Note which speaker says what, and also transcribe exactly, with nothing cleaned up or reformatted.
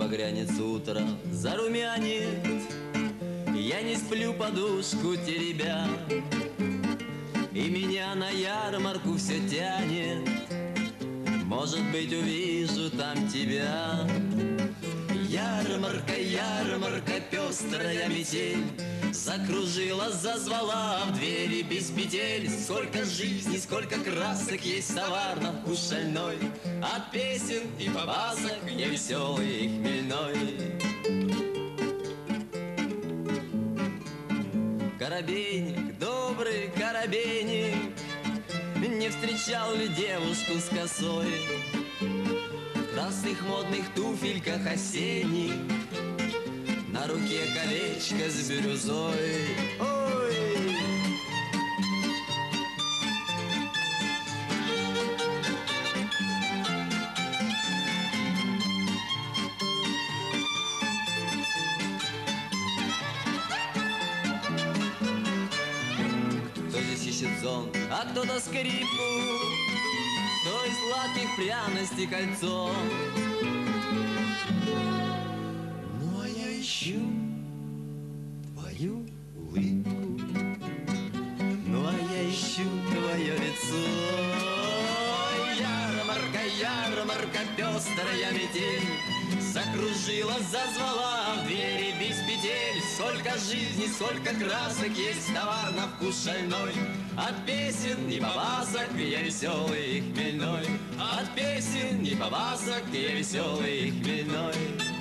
Speaker 1: багрянец утро зарумянит. Я не сплю, подушку теребя, и меня на ярмарку все тянет. Может быть, увижу там тебя. Ярмарка, ярмарка, пестрая метель закружила, зазвала в двери без петель. Сколько жизней, сколько красок, есть товар на вкус шальной, от песен и побасок невеселый и хмельной. Коробейник, добрый коробейник, не встречал ли девушку с косой в красных модных туфельках осенних, на руке колечко с бирюзой? Ой! Кто здесь ищет зонт, а кто-то скрипку, кто из сладких пряностей кольцо. Ну а я ищу твою улыбку, ну а я ищу твое лицо. Ярмарка, ярмарка, пестрая метель закружила, зазвала в двери без петель. Сколько жизни, сколько красок, есть товар на вкус шальной, от песен и побасок я веселый и хмельной. От песен и побасок я веселый и хмельной.